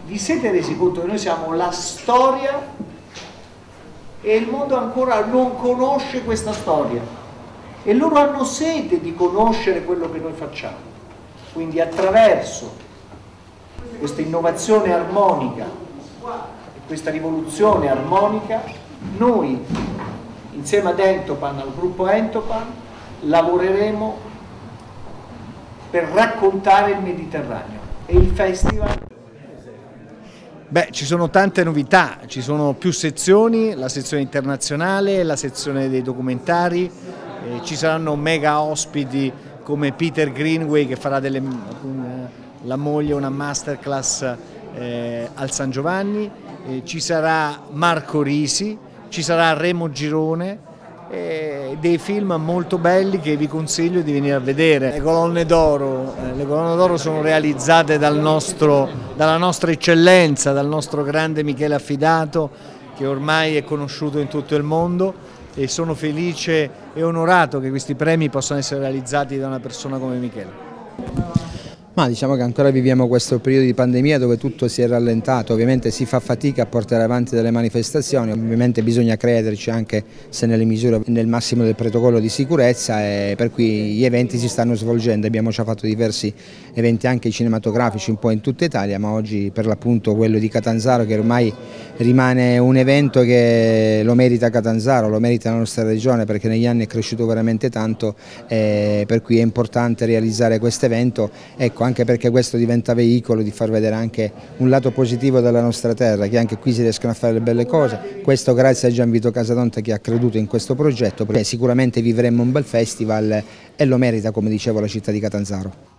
vi siete resi conto che noi siamo la storia e il mondo ancora non conosce questa storia e loro hanno sete di conoscere quello che noi facciamo. Quindi attraverso questa innovazione armonica e questa rivoluzione armonica noi insieme ad Entopan, al gruppo Entopan, lavoreremo per raccontare il Mediterraneo e il festival. Beh, ci sono tante novità, ci sono più sezioni, la sezione internazionale, la sezione dei documentari, ci saranno mega ospiti come Peter Greenway che farà con la moglie una masterclass al San Giovanni, ci sarà Marco Risi, ci sarà Remo Girone, dei film molto belli che vi consiglio di venire a vedere. Le colonne d'oro sono realizzate dalla nostra eccellenza, dal nostro grande Michele Affidato, che ormai è conosciuto in tutto il mondo, e sono felice e onorato che questi premi possano essere realizzati da una persona come Michele. Ma diciamo che ancora viviamo questo periodo di pandemia dove tutto si è rallentato, ovviamente si fa fatica a portare avanti delle manifestazioni, ovviamente bisogna crederci anche se nelle misure, nel massimo del protocollo di sicurezza, e per cui gli eventi si stanno svolgendo. Abbiamo già fatto diversi eventi anche cinematografici un po' in tutta Italia, ma oggi per l'appunto quello di Catanzaro, che ormai rimane un evento che lo merita Catanzaro, lo merita la nostra regione, perché negli anni è cresciuto veramente tanto, per cui è importante realizzare questo evento. Ecco, anche perché questo diventa veicolo di far vedere anche un lato positivo della nostra terra, che anche qui si riescono a fare le belle cose. Questo grazie a Gianvito Casadonte che ha creduto in questo progetto, perché sicuramente vivremo un bel festival e lo merita, come dicevo, la città di Catanzaro.